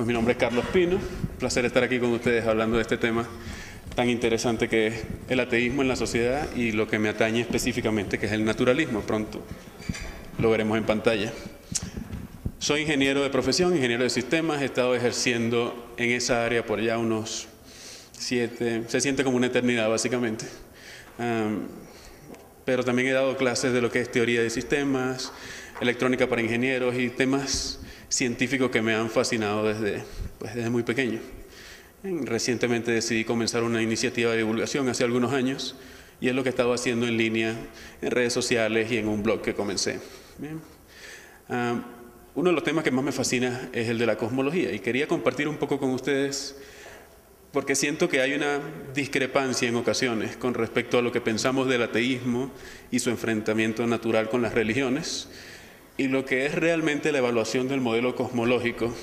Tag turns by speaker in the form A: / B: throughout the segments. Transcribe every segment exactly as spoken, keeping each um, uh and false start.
A: Pues mi nombre es Carlos Pino, un placer estar aquí con ustedes hablando de este tema tan interesante que es el ateísmo en la sociedad y lo que me atañe específicamente, que es el naturalismo. Pronto lo veremos en pantalla. Soy ingeniero de profesión, ingeniero de sistemas, he estado ejerciendo en esa área por ya unos siete, se siente como una eternidad básicamente. Um, pero también he dado clases de lo que es teoría de sistemas, electrónica para ingenieros y temas científicos que me han fascinado desde, pues, desde muy pequeño. Recientemente decidí comenzar una iniciativa de divulgación hace algunos años y es lo que he estado haciendo en línea en redes sociales y en un blog que comencé. Bien. Um, uno de los temas que más me fascina es el de la cosmología y quería compartir un poco con ustedes porque siento que hay una discrepancia en ocasiones con respecto a lo que pensamos del ateísmo y su enfrentamiento natural con las religiones y lo que es realmente la evaluación del modelo cosmológico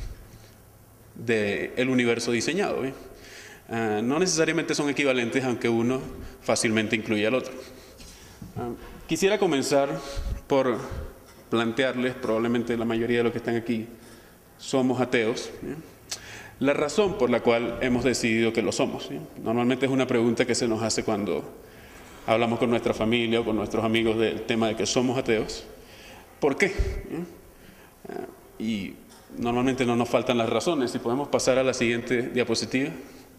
A: del universo diseñado. ¿eh? Uh, no necesariamente son equivalentes, aunque uno fácilmente incluye al otro. Uh, quisiera comenzar por plantearles, probablemente la mayoría de los que están aquí somos ateos, ¿eh? la razón por la cual hemos decidido que lo somos. ¿eh? Normalmente es una pregunta que se nos hace cuando hablamos con nuestra familia o con nuestros amigos del tema de que somos ateos. ¿Por qué? ¿eh? Uh, y normalmente no nos faltan las razones. Si podemos pasar a la siguiente diapositiva.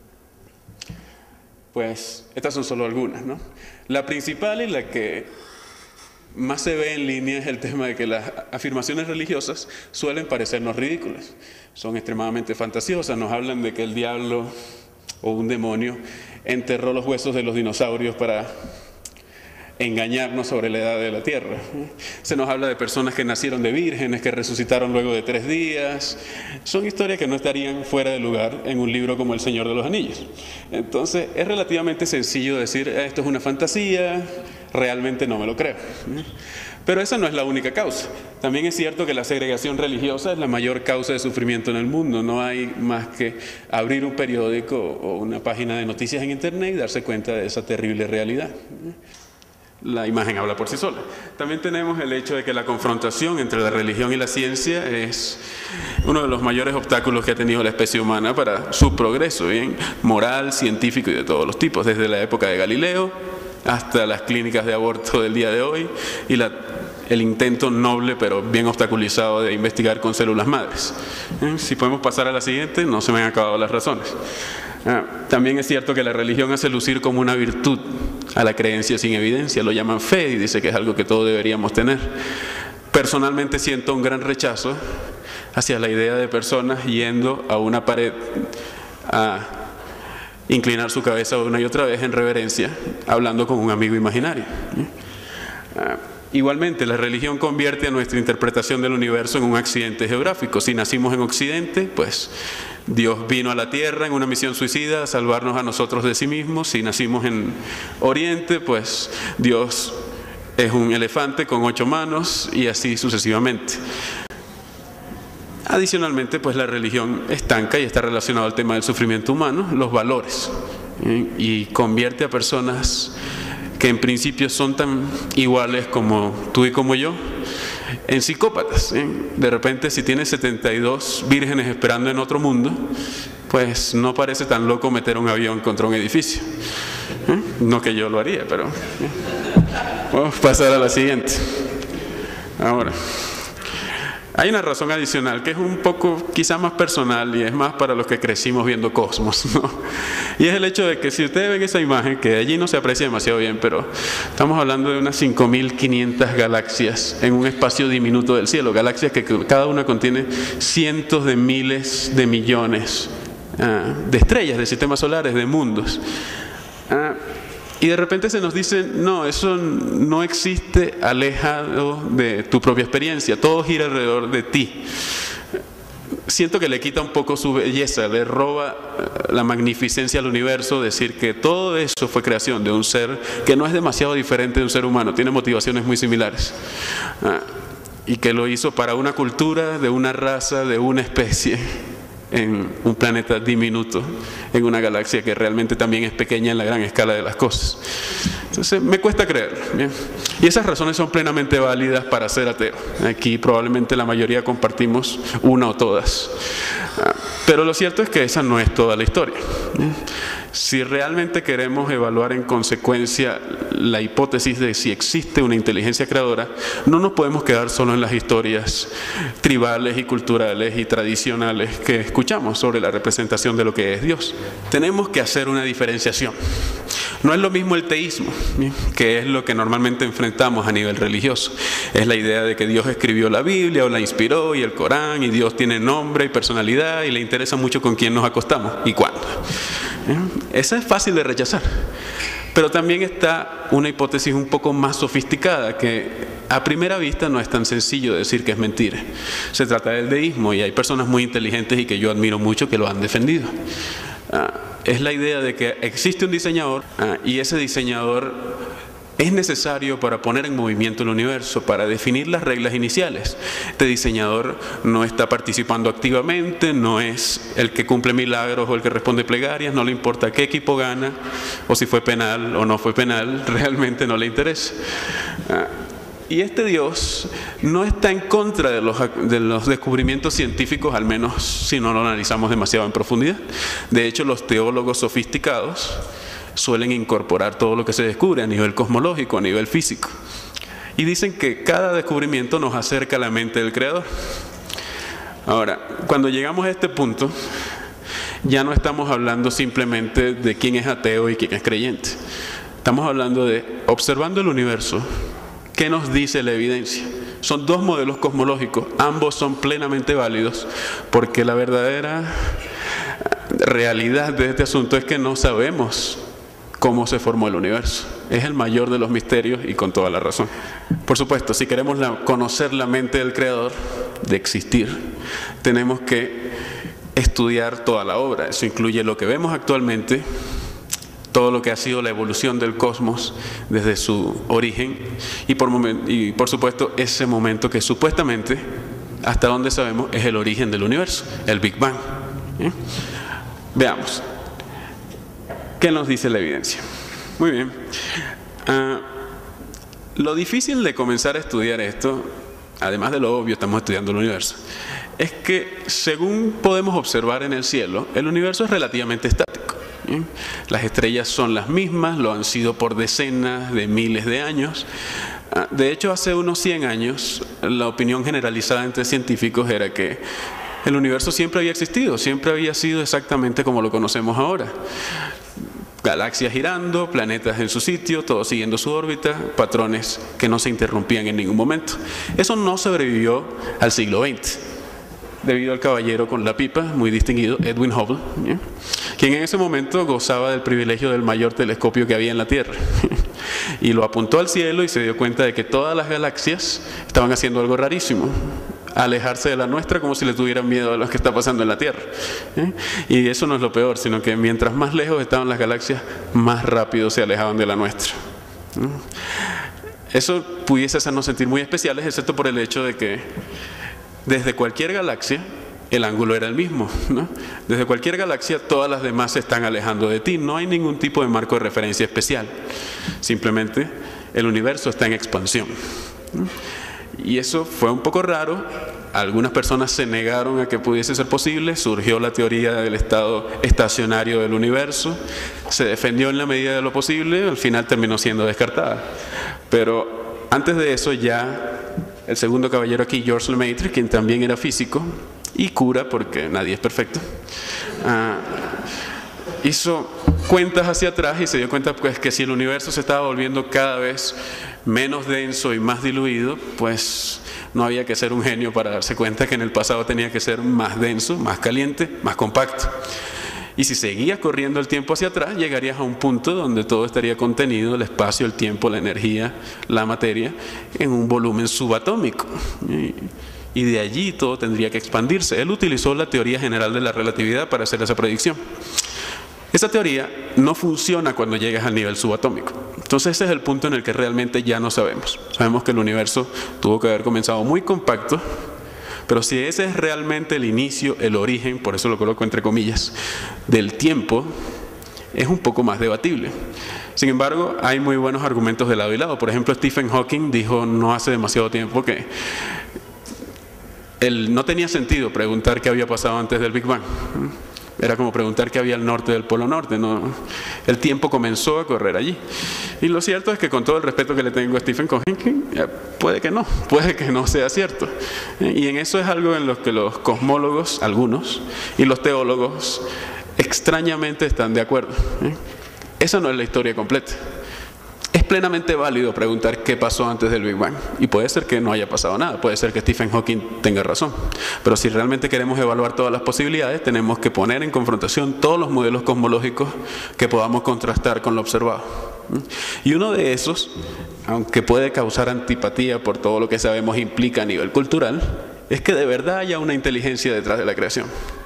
A: Pues estas son solo algunas, ¿no? La principal y la que más se ve en línea es el tema de que las afirmaciones religiosas suelen parecernos ridículas. Son extremadamente fantasiosas. Nos hablan de que el diablo o un demonio enterró los huesos de los dinosaurios para engañarnos sobre la edad de la Tierra. Se nos habla de personas que nacieron de vírgenes, que resucitaron luego de tres días. Son historias que no estarían fuera de lugar en un libro como El Señor de los Anillos. Entonces, es relativamente sencillo decir, esto es una fantasía, realmente no me lo creo. Pero esa no es la única causa. También es cierto que la segregación religiosa es la mayor causa de sufrimiento en el mundo. No hay más que abrir un periódico o una página de noticias en Internet y darse cuenta de esa terrible realidad. La imagen habla por sí sola. También tenemos el hecho de que la confrontación entre la religión y la ciencia es uno de los mayores obstáculos que ha tenido la especie humana para su progreso, bien, moral, científico y de todos los tipos, desde la época de Galileo hasta las clínicas de aborto del día de hoy y la, el intento noble pero bien obstaculizado de investigar con células madres. ¿Eh? Si podemos pasar a la siguiente, no se me han acabado las razones. Ah, también es cierto que la religión hace lucir como una virtud a la creencia sin evidencia, lo llaman fe y dice que es algo que todos deberíamos tener. Personalmente siento un gran rechazo hacia la idea de personas yendo a una pared a inclinar su cabeza una y otra vez en reverencia, hablando con un amigo imaginario. Ah, Igualmente, la religión convierte a nuestra interpretación del universo en un accidente geográfico. Si nacimos en Occidente, pues Dios vino a la Tierra en una misión suicida a salvarnos a nosotros de sí mismo. Si nacimos en Oriente, pues Dios es un elefante con ocho manos y así sucesivamente. Adicionalmente, pues la religión estanca y está relacionado al tema del sufrimiento humano, los valores, ¿eh? y convierte a personas que en principio son tan iguales como tú y como yo, en psicópatas. ¿eh? De repente, si tienes setenta y dos vírgenes esperando en otro mundo, pues no parece tan loco meter un avión contra un edificio. ¿eh? No que yo lo haría, pero... ¿eh? Vamos a pasar a la siguiente. Ahora, hay una razón adicional que es un poco quizá más personal y es más para los que crecimos viendo Cosmos, ¿no? Y es el hecho de que si ustedes ven esa imagen, que allí no se aprecia demasiado bien, pero estamos hablando de unas cinco mil quinientas galaxias en un espacio diminuto del cielo, galaxias que cada una contiene cientos de miles de millones uh, de estrellas, de sistemas solares, de mundos. Uh, Y de repente se nos dice, no, eso no existe alejado de tu propia experiencia, todo gira alrededor de ti. Siento que le quita un poco su belleza, le roba la magnificencia al universo, decir que todo eso fue creación de un ser que no es demasiado diferente de un ser humano, tiene motivaciones muy similares. Y que lo hizo para una cultura, de una raza, de una especie, en un planeta diminuto, en una galaxia que realmente también es pequeña en la gran escala de las cosas. Entonces me cuesta creerlo, ¿bien? Y esas razones son plenamente válidas para ser ateo. Aquí probablemente la mayoría compartimos una o todas. Pero lo cierto es que esa no es toda la historia, ¿bien? Si realmente queremos evaluar en consecuencia la hipótesis de si existe una inteligencia creadora, no nos podemos quedar solo en las historias tribales y culturales y tradicionales que escuchamos sobre la representación de lo que es Dios. Tenemos que hacer una diferenciación. No es lo mismo el teísmo, ¿bien? Que es lo que normalmente enfrentamos a nivel religioso. Es la idea de que Dios escribió la Biblia o la inspiró y el Corán, y Dios tiene nombre y personalidad y le interesa mucho con quién nos acostamos y cuándo. ¿Bien? Esa es fácil de rechazar. Pero también está una hipótesis un poco más sofisticada que a primera vista no es tan sencillo decir que es mentira. Se trata del deísmo y hay personas muy inteligentes y que yo admiro mucho que lo han defendido. Ah, es la idea de que existe un diseñador ah, y ese diseñador es necesario para poner en movimiento el universo, para definir las reglas iniciales. Este diseñador no está participando activamente, no es el que cumple milagros o el que responde plegarias, no le importa qué equipo gana o si fue penal o no fue penal, realmente no le interesa. Ah, Y este Dios no está en contra de los, de los descubrimientos científicos, al menos si no lo analizamos demasiado en profundidad. De hecho, los teólogos sofisticados suelen incorporar todo lo que se descubre a nivel cosmológico, a nivel físico. Y dicen que cada descubrimiento nos acerca a la mente del Creador. Ahora, cuando llegamos a este punto, ya no estamos hablando simplemente de quién es ateo y quién es creyente. Estamos hablando de, observando el universo, ¿qué nos dice la evidencia? Son dos modelos cosmológicos, ambos son plenamente válidos, porque la verdadera realidad de este asunto es que no sabemos cómo se formó el universo. Es el mayor de los misterios y con toda la razón. Por supuesto, si queremos la, conocer la mente del Creador, de existir, tenemos que estudiar toda la obra. Eso incluye lo que vemos actualmente, todo lo que ha sido la evolución del cosmos desde su origen y por, moment, y por supuesto ese momento que supuestamente, hasta donde sabemos, es el origen del universo, el Big Bang. ¿Bien? Veamos, ¿qué nos dice la evidencia? Muy bien. Uh, lo difícil de comenzar a estudiar esto, además de lo obvio, estamos estudiando el universo, es que según podemos observar en el cielo, el universo es relativamente estático. ¿Bien? Las estrellas son las mismas, lo han sido por decenas de miles de años. De hecho, hace unos cien años, la opinión generalizada entre científicos era que el universo siempre había existido, siempre había sido exactamente como lo conocemos ahora. Galaxias girando, planetas en su sitio, todo siguiendo su órbita, patrones que no se interrumpían en ningún momento. Eso no sobrevivió al siglo veinte. Debido al caballero con la pipa, muy distinguido, Edwin Hubble, ¿bien? Quien en ese momento gozaba del privilegio del mayor telescopio que había en la Tierra. Y lo apuntó al cielo y se dio cuenta de que todas las galaxias estaban haciendo algo rarísimo, alejarse de la nuestra como si le tuvieran miedo a lo que está pasando en la Tierra. ¿Eh? Y eso no es lo peor, sino que mientras más lejos estaban las galaxias, más rápido se alejaban de la nuestra. ¿Eh? Eso pudiese hacernos sentir muy especiales, excepto por el hecho de que desde cualquier galaxia el ángulo era el mismo, ¿no? Desde cualquier galaxia todas las demás se están alejando de ti, no hay ningún tipo de marco de referencia especial, simplemente el universo está en expansión, ¿no? Y eso fue un poco raro. Algunas personas se negaron a que pudiese ser posible, surgió la teoría del estado estacionario del universo, se defendió en la medida de lo posible, al final terminó siendo descartada. Pero antes de eso ya el segundo caballero aquí, George Lemaitre, quien también era físico y cura, porque nadie es perfecto, uh, hizo cuentas hacia atrás y se dio cuenta pues, que si el universo se estaba volviendo cada vez menos denso y más diluido, pues no había que ser un genio para darse cuenta que en el pasado tenía que ser más denso, más caliente, más compacto. Y si seguías corriendo el tiempo hacia atrás, llegarías a un punto donde todo estaría contenido, el espacio, el tiempo, la energía, la materia, en un volumen subatómico. Y, y de allí todo tendría que expandirse. Él utilizó la teoría general de la relatividad para hacer esa predicción. Esa teoría no funciona cuando llegas al nivel subatómico. Entonces ese es el punto en el que realmente ya no sabemos. Sabemos que el universo tuvo que haber comenzado muy compacto, pero si ese es realmente el inicio, el origen, por eso lo coloco entre comillas, del tiempo, es un poco más debatible. Sin embargo, hay muy buenos argumentos de lado y lado. Por ejemplo, Stephen Hawking dijo no hace demasiado tiempo que él no tenía sentido preguntar qué había pasado antes del Big Bang. Era como preguntar qué había al norte del Polo Norte. ¿No? El tiempo comenzó a correr allí. Y lo cierto es que, con todo el respeto que le tengo a Stephen Hawking, puede que no, puede que no sea cierto. Y en eso es algo en lo que los cosmólogos, algunos, y los teólogos extrañamente están de acuerdo. Esa no es la historia completa. Es plenamente válido preguntar qué pasó antes del Big Bang. Y puede ser que no haya pasado nada, puede ser que Stephen Hawking tenga razón. Pero si realmente queremos evaluar todas las posibilidades, tenemos que poner en confrontación todos los modelos cosmológicos que podamos contrastar con lo observado. Y uno de esos, aunque puede causar antipatía por todo lo que sabemos implica a nivel cultural, es que de verdad haya una inteligencia detrás de la creación.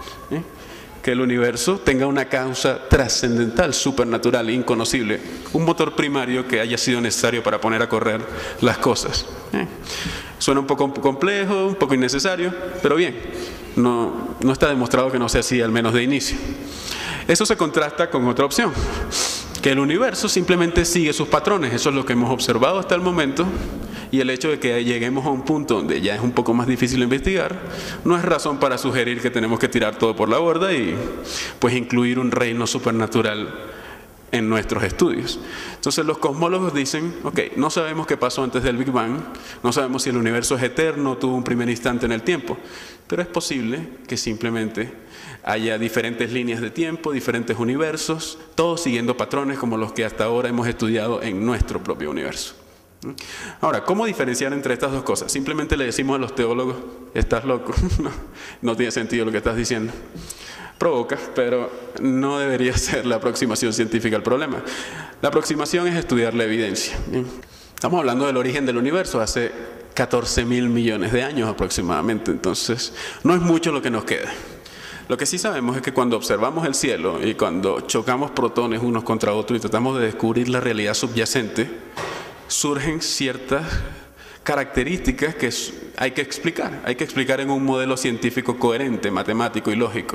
A: Que el universo tenga una causa trascendental, supernatural, inconocible, un motor primario que haya sido necesario para poner a correr las cosas. ¿Eh? Suena un poco complejo, un poco innecesario, pero bien, no, no está demostrado que no sea así, al menos de inicio. Eso se contrasta con otra opción, que el universo simplemente sigue sus patrones. Eso es lo que hemos observado hasta el momento, y el hecho de que lleguemos a un punto donde ya es un poco más difícil investigar no es razón para sugerir que tenemos que tirar todo por la borda y pues incluir un reino supernatural en nuestros estudios. Entonces los cosmólogos dicen, ok, no sabemos qué pasó antes del Big Bang, no sabemos si el universo es eterno, tuvo un primer instante en el tiempo, pero es posible que simplemente haya diferentes líneas de tiempo, diferentes universos, todos siguiendo patrones como los que hasta ahora hemos estudiado en nuestro propio universo. Ahora, ¿cómo diferenciar entre estas dos cosas? Simplemente le decimos a los teólogos, estás loco, no, no tiene sentido lo que estás diciendo. Provoca, pero no debería ser la aproximación científica al problema. La aproximación es estudiar la evidencia. Estamos hablando del origen del universo hace catorce mil millones de años aproximadamente, entonces no es mucho lo que nos queda. Lo que sí sabemos es que cuando observamos el cielo y cuando chocamos protones unos contra otros y tratamos de descubrir la realidad subyacente, surgen ciertas características que hay que explicar, hay que explicar en un modelo científico coherente, matemático y lógico.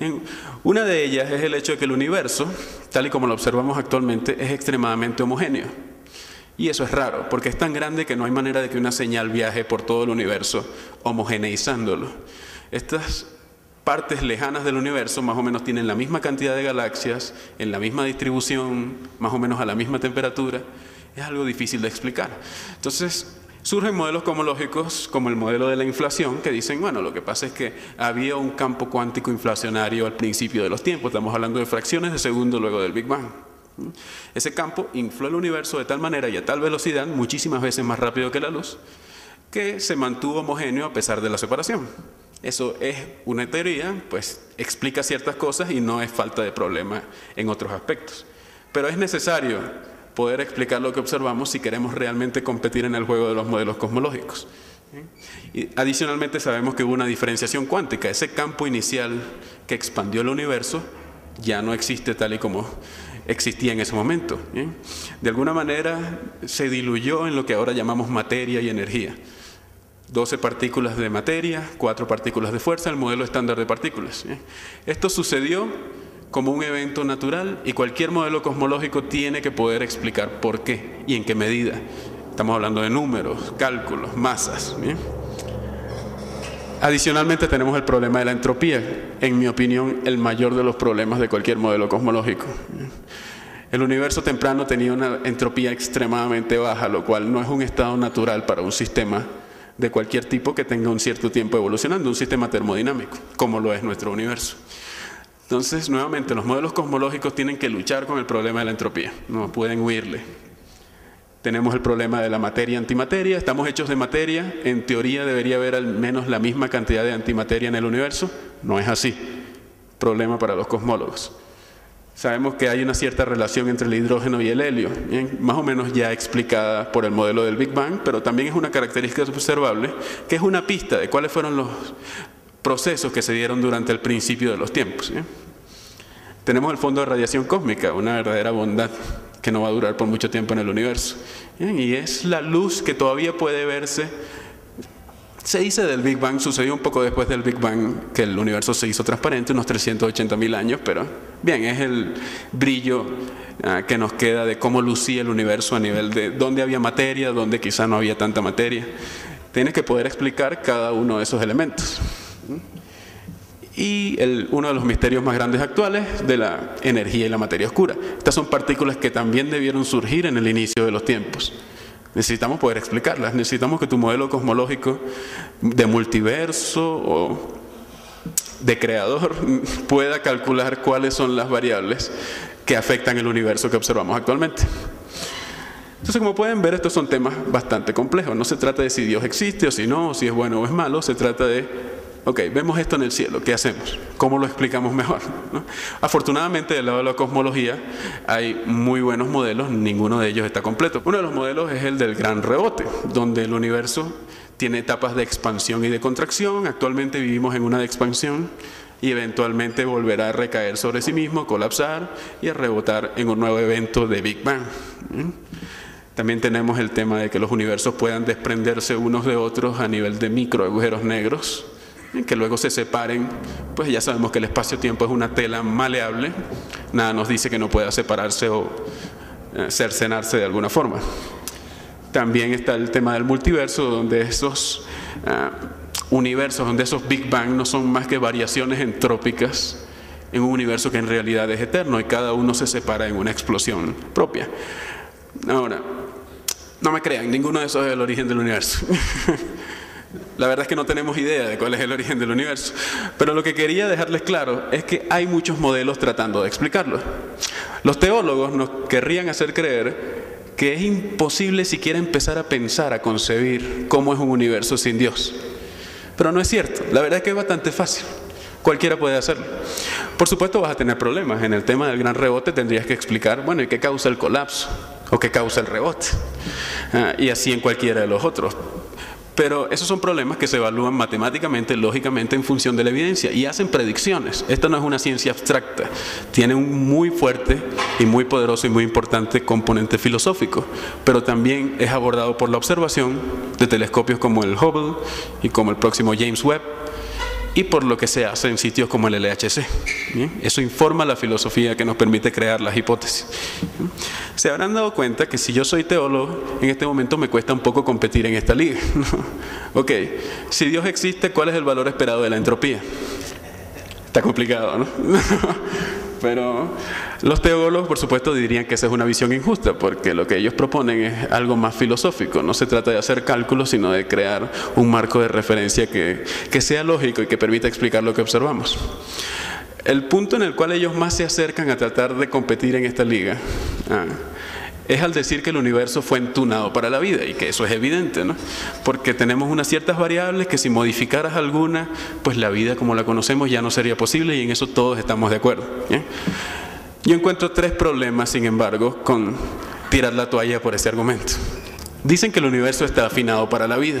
A: Una de ellas es el hecho de que el universo, tal y como lo observamos actualmente, es extremadamente homogéneo. Y eso es raro, porque es tan grande que no hay manera de que una señal viaje por todo el universo homogeneizándolo. Estas partes lejanas del universo más o menos tienen la misma cantidad de galaxias, en la misma distribución, más o menos a la misma temperatura. Es algo difícil de explicar. Entonces, surgen modelos cosmológicos como el modelo de la inflación que dicen, bueno, lo que pasa es que había un campo cuántico inflacionario al principio de los tiempos. Estamos hablando de fracciones de segundo luego del Big Bang. Ese campo infló el universo de tal manera y a tal velocidad, muchísimas veces más rápido que la luz, que se mantuvo homogéneo a pesar de la separación. Eso es una teoría, pues explica ciertas cosas y no es falta de problema en otros aspectos. Pero es necesario poder explicar lo que observamos si queremos realmente competir en el juego de los modelos cosmológicos. Y adicionalmente sabemos que hubo una diferenciación cuántica. Ese campo inicial que expandió el universo ya no existe tal y como existía en ese momento. De alguna manera se diluyó en lo que ahora llamamos materia y energía. doce partículas de materia, cuatro partículas de fuerza, el modelo estándar de partículas. Esto sucedió como un evento natural y cualquier modelo cosmológico tiene que poder explicar por qué y en qué medida. Estamos hablando de números, cálculos, masas. ¿Bien? Adicionalmente tenemos el problema de la entropía, en mi opinión el mayor de los problemas de cualquier modelo cosmológico. El universo temprano tenía una entropía extremadamente baja, lo cual no es un estado natural para un sistema de cualquier tipo que tenga un cierto tiempo evolucionando, un sistema termodinámico, como lo es nuestro universo. Entonces, nuevamente, los modelos cosmológicos tienen que luchar con el problema de la entropía, no pueden huirle. Tenemos el problema de la materia-antimateria, estamos hechos de materia, en teoría debería haber al menos la misma cantidad de antimateria en el universo, no es así, problema para los cosmólogos. Sabemos que hay una cierta relación entre el hidrógeno y el helio, ¿bien? Más o menos ya explicada por el modelo del Big Bang, pero también es una característica observable, que es una pista de cuáles fueron los procesos que se dieron durante el principio de los tiempos. ¿eh? Tenemos el fondo de radiación cósmica, una verdadera bondad que no va a durar por mucho tiempo en el universo. ¿eh? Y es la luz que todavía puede verse Se dice del Big Bang, sucedió un poco después del Big Bang que el universo se hizo transparente, unos trescientos ochenta mil años, pero bien, es el brillo uh, que nos queda de cómo lucía el universo a nivel de dónde había materia, dónde quizá no había tanta materia. Tienes que poder explicar cada uno de esos elementos. Y el, uno de los misterios más grandes actuales de la energía y la materia oscura. Estas son partículas que también debieron surgir en el inicio de los tiempos. Necesitamos poder explicarlas, necesitamos que tu modelo cosmológico de multiverso o de creador pueda calcular cuáles son las variables que afectan el universo que observamos actualmente. Entonces, como pueden ver, estos son temas bastante complejos. No se trata de si Dios existe o si no, o si es bueno o es malo, se trata de ok, vemos esto en el cielo, ¿qué hacemos? ¿Cómo lo explicamos mejor? ¿No? Afortunadamente, del lado de la cosmología, hay muy buenos modelos, ninguno de ellos está completo. Uno de los modelos es el del gran rebote, donde el universo tiene etapas de expansión y de contracción. Actualmente vivimos en una de expansión y eventualmente volverá a recaer sobre sí mismo, colapsar y a rebotar en un nuevo evento de Big Bang. ¿Mm? También tenemos el tema de que los universos puedan desprenderse unos de otros a nivel de micro agujeros negros, que luego se separen. Pues ya sabemos que el espacio-tiempo es una tela maleable, nada nos dice que no pueda separarse o eh, cercenarse de alguna forma. También está el tema del multiverso, donde esos uh, universos, donde esos Big Bang no son más que variaciones entrópicas en un universo que en realidad es eterno y cada uno se separa en una explosión propia. Ahora, no me crean, ninguno de esos es el origen del universo. La verdad es que no tenemos idea de cuál es el origen del universo, pero lo que quería dejarles claro es que hay muchos modelos tratando de explicarlo. Los teólogos nos querrían hacer creer que es imposible siquiera empezar a pensar, a concebir cómo es un universo sin Dios. Pero no es cierto, la verdad es que es bastante fácil. Cualquiera puede hacerlo. Por supuesto vas a tener problemas. En el tema del gran rebote tendrías que explicar, bueno, ¿y qué causa el colapso? ¿O qué causa el rebote? Ah, y así en cualquiera de los otros. Pero esos son problemas que se evalúan matemáticamente, lógicamente, en función de la evidencia y hacen predicciones. Esto no es una ciencia abstracta, tiene un muy fuerte y muy poderoso y muy importante componente filosófico, pero también es abordado por la observación de telescopios como el Hubble y como el próximo James Webb, y por lo que se hace en sitios como el L H C. ¿Bien? Eso informa la filosofía que nos permite crear las hipótesis. ¿Bien? Se habrán dado cuenta que si yo soy teólogo, en este momento me cuesta un poco competir en esta liga, ¿no? Ok, si Dios existe, ¿cuál es el valor esperado de la entropía? Está complicado, ¿no? Pero los teólogos, por supuesto, dirían que esa es una visión injusta, porque lo que ellos proponen es algo más filosófico. No se trata de hacer cálculos, sino de crear un marco de referencia que, que sea lógico y que permita explicar lo que observamos. El punto en el cual ellos más se acercan a tratar de competir en esta liga ah, es al decir que el universo fue entunado para la vida, y que eso es evidente, ¿no? Porque tenemos unas ciertas variables que si modificaras alguna, pues la vida como la conocemos ya no sería posible, y en eso todos estamos de acuerdo. ¿Bien? Yo encuentro tres problemas, sin embargo, con tirar la toalla por ese argumento. Dicen que el universo está afinado para la vida.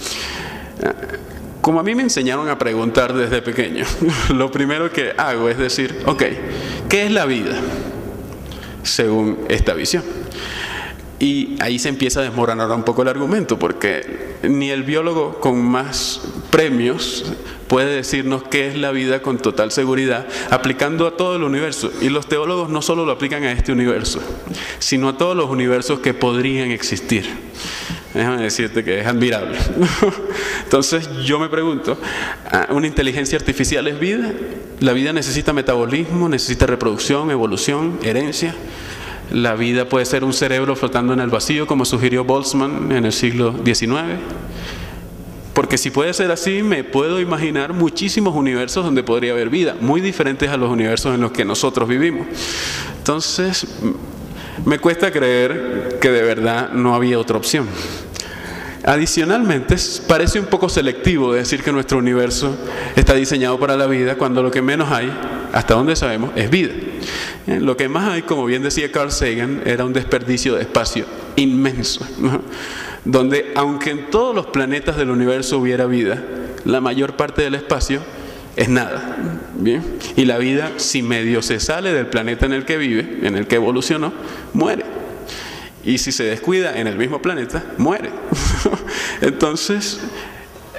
A: Como a mí me enseñaron a preguntar desde pequeño, lo primero que hago es decir, ok, ¿qué es la vida? Según esta visión. Y ahí se empieza a desmoronar un poco el argumento, porque ni el biólogo con más premios puede decirnos qué es la vida con total seguridad, aplicando a todo el universo. Y los teólogos no solo lo aplican a este universo, sino a todos los universos que podrían existir. Déjame decirte que es admirable. Entonces yo me pregunto, ¿una inteligencia artificial es vida? ¿La vida necesita metabolismo, necesita reproducción, evolución, herencia? ¿La vida puede ser un cerebro flotando en el vacío, como sugirió Boltzmann en el siglo diecinueve? Porque si puede ser así, me puedo imaginar muchísimos universos donde podría haber vida, muy diferentes a los universos en los que nosotros vivimos. Entonces, me cuesta creer que de verdad no había otra opción. Adicionalmente, parece un poco selectivo decir que nuestro universo está diseñado para la vida, cuando lo que menos hay, hasta donde sabemos, es vida. Lo que más hay, como bien decía Carl Sagan, era un desperdicio de espacio inmenso, ¿no? Donde, aunque en todos los planetas del universo hubiera vida, la mayor parte del espacio es nada. ¿Bien? Y la vida, si medio se sale del planeta en el que vive, en el que evolucionó, muere. Y si se descuida en el mismo planeta, muere. Entonces,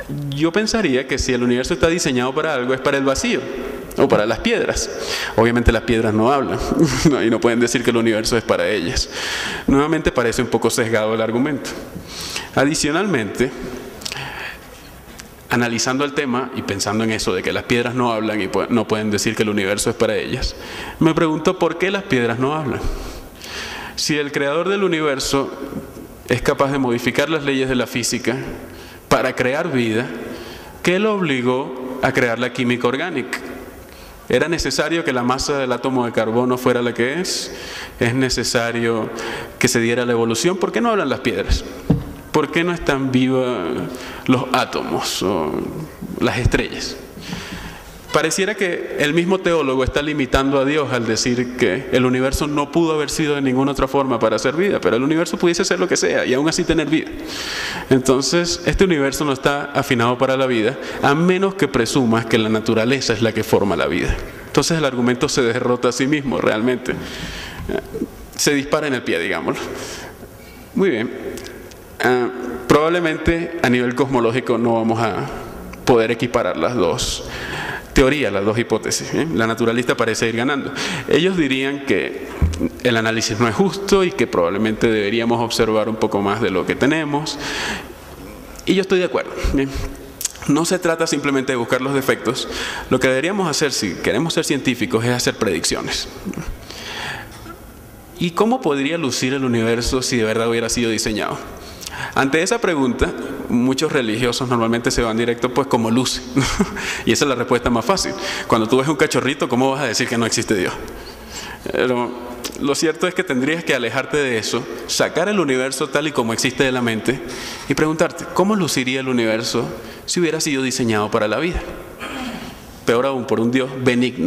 A: Yo pensaría que si el universo está diseñado para algo, es para el vacío o para las piedras. Obviamente las piedras no hablan y no pueden decir que el universo es para ellas. Nuevamente parece un poco sesgado el argumento. Adicionalmente, analizando el tema y pensando en eso de que las piedras no hablan y no pueden decir que el universo es para ellas, me pregunto por qué las piedras no hablan. Si el creador del universo es capaz de modificar las leyes de la física para crear vida, ¿qué lo obligó a crear la química orgánica? ¿Era necesario que la masa del átomo de carbono fuera la que es? ¿Es necesario que se diera la evolución? ¿Por qué no hablan las piedras? ¿Por qué no están vivos los átomos o las estrellas? Pareciera que el mismo teólogo está limitando a Dios al decir que el universo no pudo haber sido de ninguna otra forma para hacer vida, pero el universo pudiese ser lo que sea y aún así tener vida. Entonces, este universo no está afinado para la vida, a menos que presumas que la naturaleza es la que forma la vida. Entonces el argumento se derrota a sí mismo realmente. Se dispara en el pie, digámoslo. Muy bien. Uh, probablemente a nivel cosmológico no vamos a poder equiparar las dos teorías, las dos hipótesis, ¿eh? La naturalista parece ir ganando. Ellos dirían que el análisis no es justo y que probablemente deberíamos observar un poco más de lo que tenemos. Y yo estoy de acuerdo, ¿eh? No se trata simplemente de buscar los defectos. Lo que deberíamos hacer, si queremos ser científicos, es hacer predicciones. ¿Y cómo podría lucir el universo si de verdad hubiera sido diseñado? Ante esa pregunta, muchos religiosos normalmente se van directo pues como luce. Y esa es la respuesta más fácil. Cuando tú ves un cachorrito, ¿cómo vas a decir que no existe Dios? Pero lo cierto es que tendrías que alejarte de eso, sacar el universo tal y como existe de la mente y preguntarte, ¿cómo luciría el universo si hubiera sido diseñado para la vida? Peor aún, por un Dios benigno.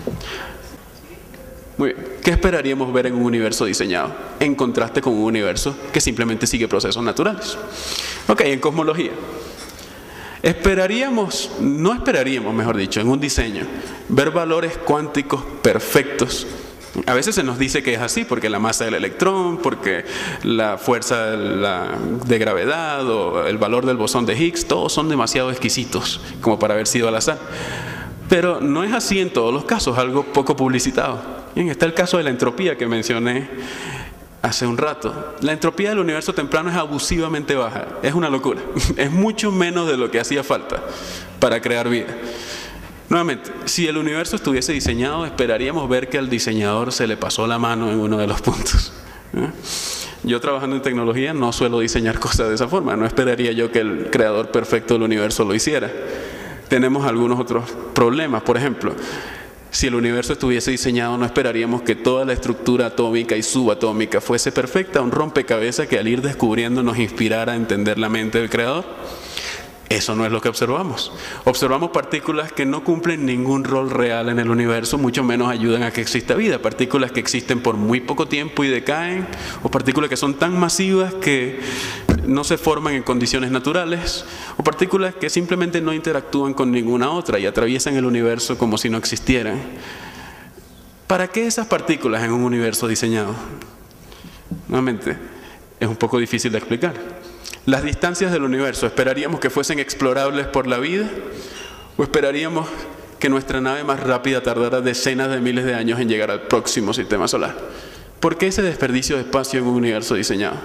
A: Muy bien. ¿Qué esperaríamos ver en un universo diseñado? En contraste con un universo que simplemente sigue procesos naturales. Ok, en cosmología. Esperaríamos, no esperaríamos, mejor dicho, en un diseño, ver valores cuánticos perfectos. A veces se nos dice que es así, porque la masa del electrón, porque la fuerza de, la, de gravedad o el valor del bosón de Higgs, todos son demasiado exquisitos como para haber sido al azar. Pero no es así en todos los casos, algo poco publicitado. Bien, está el caso de la entropía que mencioné hace un rato. La entropía del universo temprano es abusivamente baja, es una locura. Es mucho menos de lo que hacía falta para crear vida. Nuevamente, si el universo estuviese diseñado, esperaríamos ver que al diseñador se le pasó la mano en uno de los puntos. ¿Eh? Yo trabajando en tecnología no suelo diseñar cosas de esa forma, no esperaría yo que el creador perfecto del universo lo hiciera. Tenemos algunos otros problemas, por ejemplo, si el universo estuviese diseñado, no esperaríamos que toda la estructura atómica y subatómica fuese perfecta, un rompecabezas que al ir descubriendo nos inspirara a entender la mente del creador. Eso no es lo que observamos. Observamos partículas que no cumplen ningún rol real en el universo, mucho menos ayudan a que exista vida. Partículas que existen por muy poco tiempo y decaen, o partículas que son tan masivas que no se forman en condiciones naturales, o partículas que simplemente no interactúan con ninguna otra y atraviesan el universo como si no existieran. ¿Para qué esas partículas en un universo diseñado? Nuevamente, es un poco difícil de explicar. Las distancias del universo, ¿esperaríamos que fuesen explorables por la vida? ¿O esperaríamos que nuestra nave más rápida tardara decenas de miles de años en llegar al próximo sistema solar? ¿Por qué ese desperdicio de espacio en un universo diseñado?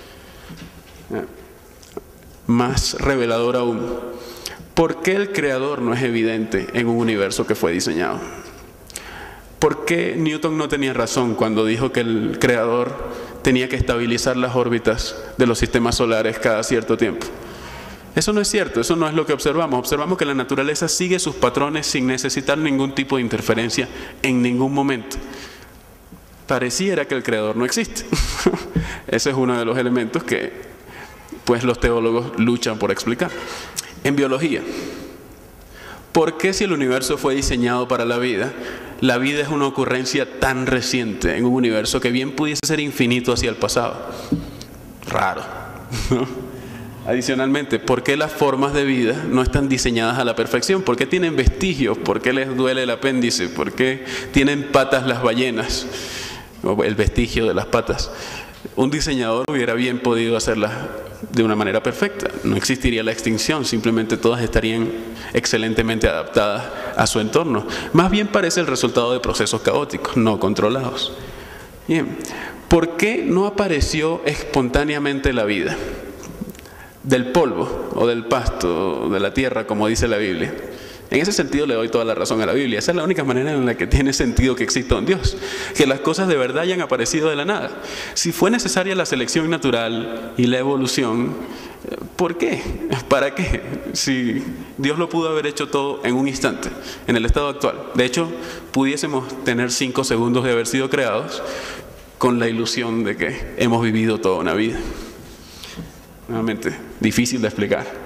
A: Más revelador aún, ¿por qué el creador no es evidente en un universo que fue diseñado? ¿Por qué Newton no tenía razón cuando dijo que el creador tenía que estabilizar las órbitas de los sistemas solares cada cierto tiempo? Eso no es cierto, eso no es lo que observamos. Observamos que la naturaleza sigue sus patrones sin necesitar ningún tipo de interferencia en ningún momento. Pareciera que el creador no existe. Ese es uno de los elementos que pues, los teólogos luchan por explicar. En biología, ¿por qué si el universo fue diseñado para la vida, la vida es una ocurrencia tan reciente en un universo que bien pudiese ser infinito hacia el pasado? Raro, ¿no? Adicionalmente, ¿por qué las formas de vida no están diseñadas a la perfección? ¿Por qué tienen vestigios? ¿Por qué les duele el apéndice? ¿Por qué tienen patas las ballenas? O el vestigio de las patas. Un diseñador hubiera bien podido hacerlas de una manera perfecta. No existiría la extinción, simplemente todas estarían excelentemente adaptadas a su entorno. Más bien parece el resultado de procesos caóticos, no controlados. Bien, ¿por qué no apareció espontáneamente la vida? Del polvo, o del pasto, o de la tierra, como dice la Biblia. En ese sentido le doy toda la razón a la Biblia. Esa es la única manera en la que tiene sentido que exista un Dios. Que las cosas de verdad hayan aparecido de la nada. Si fue necesaria la selección natural y la evolución, ¿por qué? ¿Para qué? Si Dios lo pudo haber hecho todo en un instante, en el estado actual. De hecho, pudiésemos tener cinco segundos de haber sido creados con la ilusión de que hemos vivido toda una vida. Nuevamente, difícil de explicar.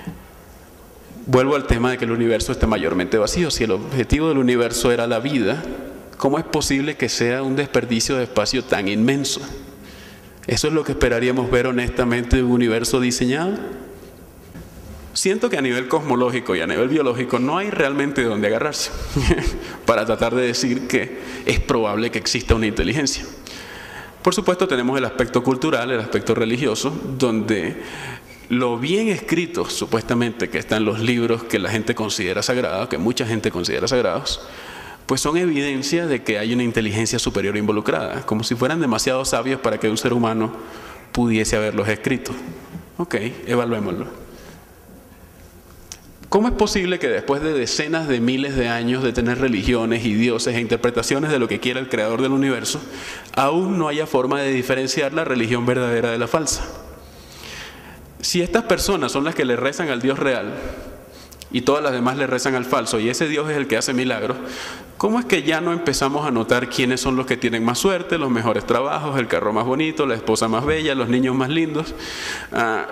A: Vuelvo al tema de que el universo está mayormente vacío. Si el objetivo del universo era la vida, ¿cómo es posible que sea un desperdicio de espacio tan inmenso? ¿Eso es lo que esperaríamos ver honestamente de un universo diseñado? Siento que a nivel cosmológico y a nivel biológico no hay realmente de dónde agarrarse para tratar de decir que es probable que exista una inteligencia. Por supuesto tenemos el aspecto cultural, el aspecto religioso, donde lo bien escrito, supuestamente, que está en los libros que la gente considera sagrados, que mucha gente considera sagrados, pues son evidencia de que hay una inteligencia superior involucrada, como si fueran demasiado sabios para que un ser humano pudiese haberlos escrito. Ok, evaluémoslo. ¿Cómo es posible que después de decenas de miles de años de tener religiones y dioses e interpretaciones de lo que quiera el creador del universo, aún no haya forma de diferenciar la religión verdadera de la falsa? Si estas personas son las que le rezan al Dios real y todas las demás le rezan al falso y ese Dios es el que hace milagros, ¿cómo es que ya no empezamos a notar quiénes son los que tienen más suerte, los mejores trabajos, el carro más bonito, la esposa más bella, los niños más lindos? Ah,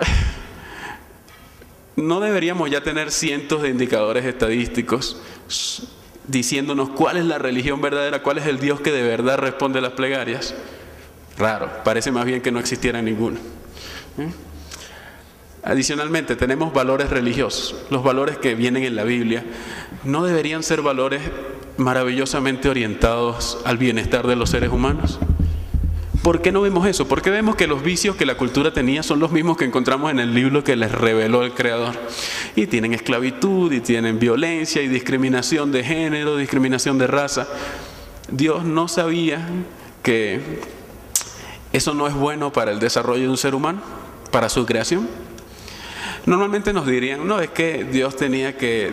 A: ¿no deberíamos ya tener cientos de indicadores estadísticos diciéndonos cuál es la religión verdadera, cuál es el Dios que de verdad responde a las plegarias? Raro, parece más bien que no existiera ninguno. ¿Eh? Adicionalmente, tenemos valores religiosos. Los valores que vienen en la Biblia no deberían ser valores maravillosamente orientados al bienestar de los seres humanos. ¿Por qué no vemos eso? ¿Por qué vemos que los vicios que la cultura tenía son los mismos que encontramos en el libro que les reveló el Creador? Y tienen esclavitud, y tienen violencia, y discriminación de género, discriminación de raza. Dios no sabía que eso no es bueno para el desarrollo de un ser humano, para su creación. Normalmente nos dirían, no, es que Dios tenía que...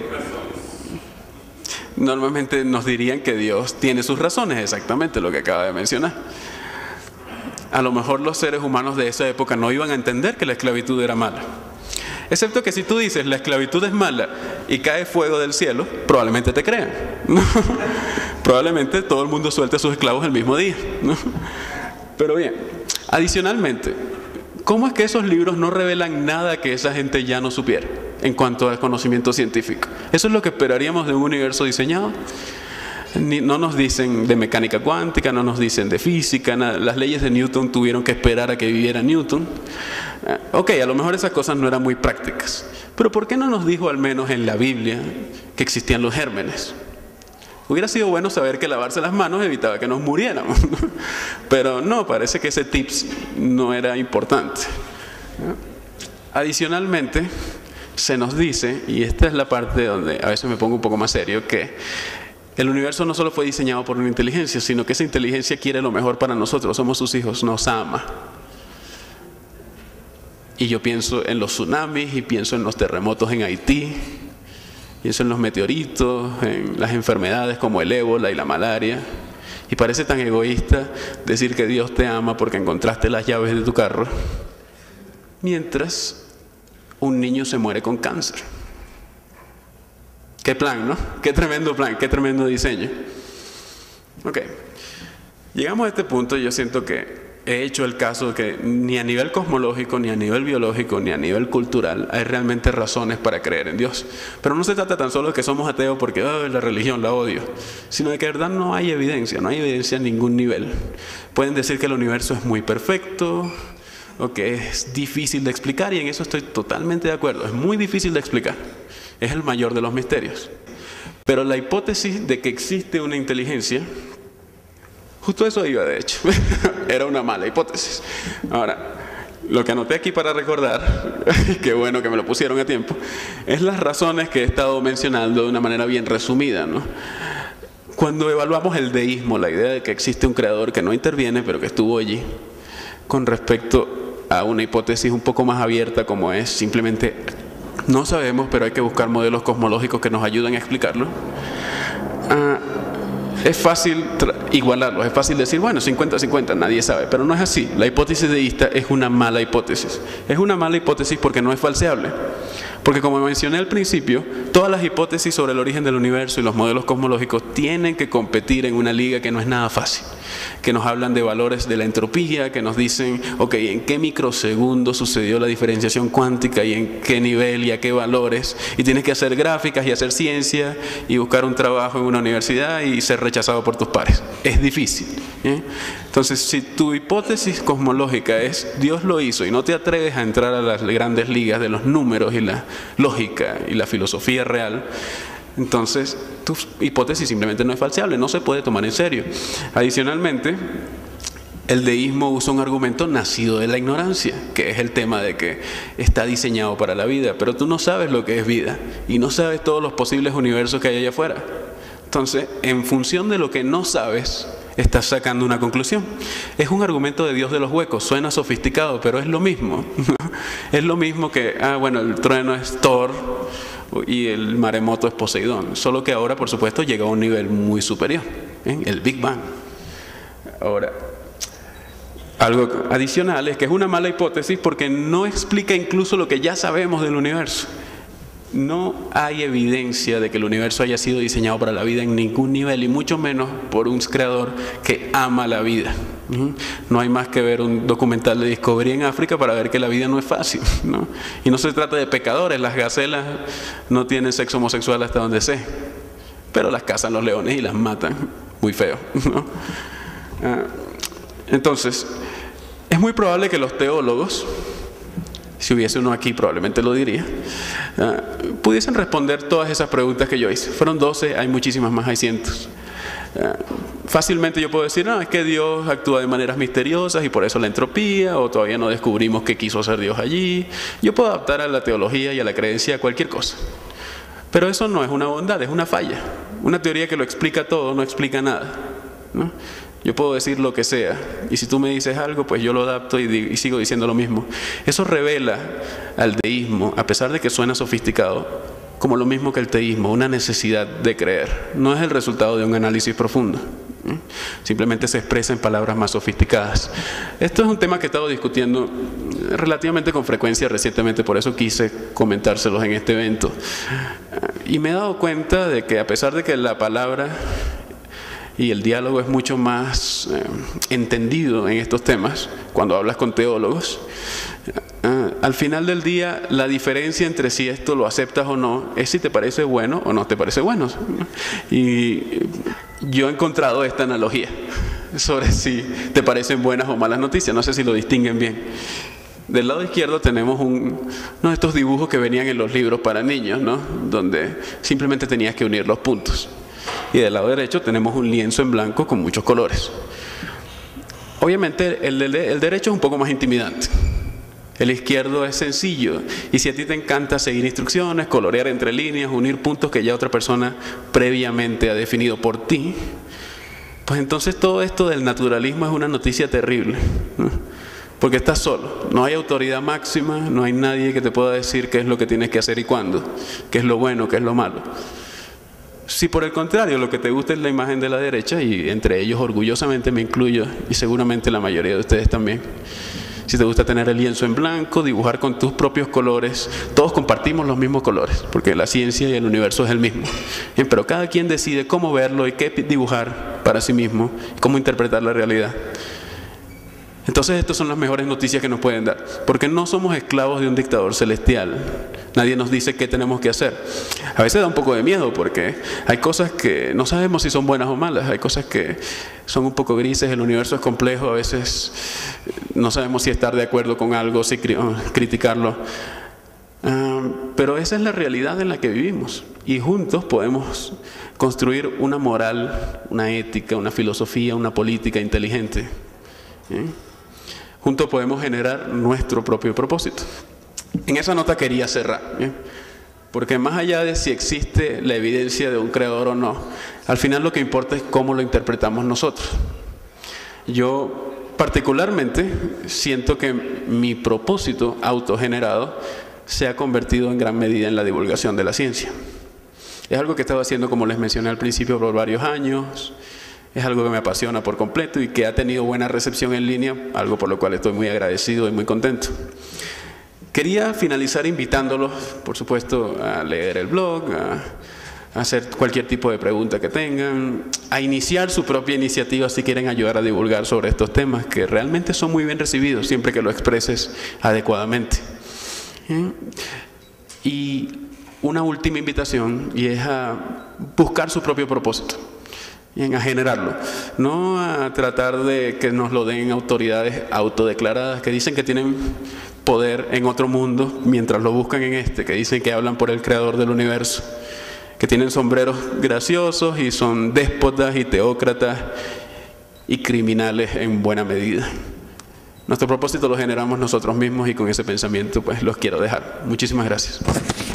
A: Normalmente nos dirían que Dios tiene sus razones, exactamente lo que acaba de mencionar. A lo mejor los seres humanos de esa época no iban a entender que la esclavitud era mala. Excepto que si tú dices, la esclavitud es mala y cae fuego del cielo, probablemente te crean. Probablemente todo el mundo suelte a sus esclavos el mismo día. Pero bien, adicionalmente, ¿cómo es que esos libros no revelan nada que esa gente ya no supiera en cuanto al conocimiento científico? ¿Eso es lo que esperaríamos de un universo diseñado? Ni, no nos dicen de mecánica cuántica, no nos dicen de física, nada. Las leyes de Newton tuvieron que esperar a que viviera Newton. Uh, ok, a lo mejor esas cosas no eran muy prácticas, pero ¿por qué no nos dijo al menos en la Biblia que existían los gérmenes? Hubiera sido bueno saber que lavarse las manos evitaba que nos muriéramos, ¿no? Pero no, parece que ese tips no era importante. Adicionalmente, se nos dice, y esta es la parte donde a veces me pongo un poco más serio, que el universo no solo fue diseñado por una inteligencia, sino que esa inteligencia quiere lo mejor para nosotros, somos sus hijos, nos ama. Y yo pienso en los tsunamis y pienso en los terremotos en Haití, pienso en los meteoritos, en las enfermedades como el ébola y la malaria. Y parece tan egoísta decir que Dios te ama porque encontraste las llaves de tu carro, mientras un niño se muere con cáncer. Qué plan, ¿no? Qué tremendo plan, qué tremendo diseño. Ok, llegamos a este punto y yo siento que he hecho el caso de que ni a nivel cosmológico, ni a nivel biológico, ni a nivel cultural hay realmente razones para creer en Dios. Pero no se trata tan solo de que somos ateos porque oh, la religión la odio, sino de que de verdad no hay evidencia, no hay evidencia a ningún nivel. Pueden decir que el universo es muy perfecto o que es difícil de explicar, y en eso estoy totalmente de acuerdo. Es muy difícil de explicar, es el mayor de los misterios. Pero la hipótesis de que existe una inteligencia Justo eso iba, de hecho. Era una mala hipótesis. Ahora, lo que anoté aquí para recordar, qué bueno que me lo pusieron a tiempo, es las razones que he estado mencionando de una manera bien resumida, ¿no? Cuando evaluamos el deísmo, la idea de que existe un creador que no interviene, pero que estuvo allí, con respecto a una hipótesis un poco más abierta como es simplemente no sabemos, pero hay que buscar modelos cosmológicos que nos ayuden a explicarlo. Ah, es fácil igualarlos, es fácil decir, bueno, cincuenta cincuenta, nadie sabe, pero no es así. La hipótesis deísta es una mala hipótesis. Es una mala hipótesis porque no es falseable. Porque como mencioné al principio, todas las hipótesis sobre el origen del universo y los modelos cosmológicos tienen que competir en una liga que no es nada fácil. Que nos hablan de valores de la entropía, que nos dicen, ok, ¿en qué microsegundo sucedió la diferenciación cuántica y en qué nivel y a qué valores? Y tienes que hacer gráficas y hacer ciencia y buscar un trabajo en una universidad y ser rechazado por tus pares. Es difícil, ¿eh? Entonces, si tu hipótesis cosmológica es Dios lo hizo y no te atreves a entrar a las grandes ligas de los números y la lógica y la filosofía real, entonces tu hipótesis simplemente no es falseable, no se puede tomar en serio. Adicionalmente, el deísmo usa un argumento nacido de la ignorancia, que es el tema de que está diseñado para la vida, pero tú no sabes lo que es vida y no sabes todos los posibles universos que hay allá afuera. Entonces, en función de lo que no sabes, estás sacando una conclusión. Es un argumento de Dios de los huecos, suena sofisticado, pero es lo mismo. Es lo mismo que, ah, bueno, el trueno es Thor y el maremoto es Poseidón, solo que ahora, por supuesto, llega a un nivel muy superior, ¿eh? El Big Bang. Ahora, algo adicional es que es una mala hipótesis porque no explica incluso lo que ya sabemos del universo. No hay evidencia de que el universo haya sido diseñado para la vida en ningún nivel, y mucho menos por un creador que ama la vida. No hay más que ver un documental de Discovery en África para ver que la vida no es fácil, ¿no? Y no se trata de pecadores, las gacelas no tienen sexo homosexual hasta donde sé, pero las cazan los leones y las matan, muy feo, ¿no? Entonces, es muy probable que los teólogos, si hubiese uno aquí probablemente lo diría, uh, pudiesen responder todas esas preguntas que yo hice. Fueron doce, hay muchísimas más, hay cientos. Uh, fácilmente yo puedo decir, no, es que Dios actúa de maneras misteriosas y por eso la entropía, o todavía no descubrimos qué quiso hacer Dios allí. Yo puedo adaptar a la teología y a la creencia a cualquier cosa. Pero eso no es una bondad, es una falla. Una teoría que lo explica todo no explica nada, ¿no? Yo puedo decir lo que sea, y si tú me dices algo, pues yo lo adapto y, y sigo diciendo lo mismo. Eso revela al deísmo, a pesar de que suena sofisticado, como lo mismo que el teísmo, una necesidad de creer. No es el resultado de un análisis profundo, ¿eh? Simplemente se expresa en palabras más sofisticadas. Esto es un tema que he estado discutiendo relativamente con frecuencia recientemente, por eso quise comentárselos en este evento. Y me he dado cuenta de que a pesar de que la palabra y el diálogo es mucho más eh, entendido en estos temas cuando hablas con teólogos, eh, al final del día la diferencia entre si esto lo aceptas o no es si te parece bueno o no te parece bueno. Y yo he encontrado esta analogía sobre si te parecen buenas o malas noticias, no sé si lo distinguen bien. Del lado izquierdo tenemos un, uno de estos dibujos que venían en los libros para niños, ¿no? Donde simplemente tenías que unir los puntos. Y del lado derecho tenemos un lienzo en blanco con muchos colores. Obviamente el, de, el derecho es un poco más intimidante. El izquierdo es sencillo. Y si a ti te encanta seguir instrucciones, colorear entre líneas, unir puntos que ya otra persona previamente ha definido por ti, pues entonces todo esto del naturalismo es una noticia terrible, ¿no? Porque estás solo, no hay autoridad máxima, no hay nadie que te pueda decir qué es lo que tienes que hacer y cuándo, qué es lo bueno, qué es lo malo. Si por el contrario lo que te gusta es la imagen de la derecha, y entre ellos orgullosamente me incluyo, y seguramente la mayoría de ustedes también, si te gusta tener el lienzo en blanco, dibujar con tus propios colores, todos compartimos los mismos colores, porque la ciencia y el universo es el mismo. Bien, pero cada quien decide cómo verlo y qué dibujar para sí mismo, y cómo interpretar la realidad. Entonces estas son las mejores noticias que nos pueden dar, porque no somos esclavos de un dictador celestial. Nadie nos dice qué tenemos que hacer. A veces da un poco de miedo porque hay cosas que no sabemos si son buenas o malas, hay cosas que son un poco grises, el universo es complejo, a veces no sabemos si estar de acuerdo con algo, si criticarlo. Uh, pero esa es la realidad en la que vivimos y juntos podemos construir una moral, una ética, una filosofía, una política inteligente. ¿Sí? Juntos podemos generar nuestro propio propósito. En esa nota quería cerrar, ¿sí? Porque más allá de si existe la evidencia de un creador o no, al final lo que importa es cómo lo interpretamos nosotros. Yo particularmente siento que mi propósito autogenerado se ha convertido en gran medida en la divulgación de la ciencia. Es algo que he estado haciendo, como les mencioné al principio, por varios años. Es algo que me apasiona por completo y que ha tenido buena recepción en línea, algo por lo cual estoy muy agradecido y muy contento. Quería finalizar invitándolos, por supuesto, a leer el blog, a hacer cualquier tipo de pregunta que tengan, a iniciar su propia iniciativa si quieren ayudar a divulgar sobre estos temas que realmente son muy bien recibidos siempre que lo expreses adecuadamente. ¿Sí? Y una última invitación, y es a buscar su propio propósito, a generarlo, no a tratar de que nos lo den autoridades autodeclaradas que dicen que tienen poder en otro mundo mientras lo buscan en este, que dicen que hablan por el creador del universo, que tienen sombreros graciosos y son déspotas y teócratas y criminales en buena medida. Nuestro propósito lo generamos nosotros mismos y con ese pensamiento pues los quiero dejar. Muchísimas gracias.